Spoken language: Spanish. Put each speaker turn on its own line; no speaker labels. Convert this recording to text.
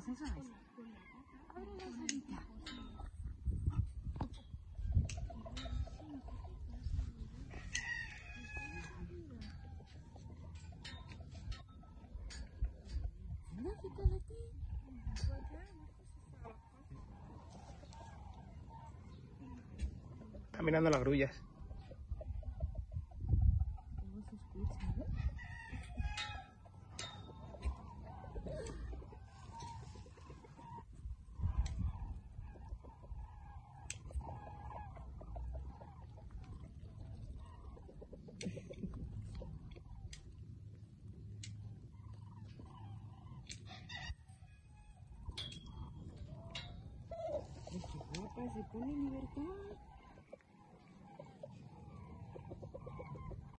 Eso es. Abre la salita. Anda, quítale a ti.
Está mirando las grullas.
¿Cómo se escucha, no? ¡Qué guapa! Se pone en libertad.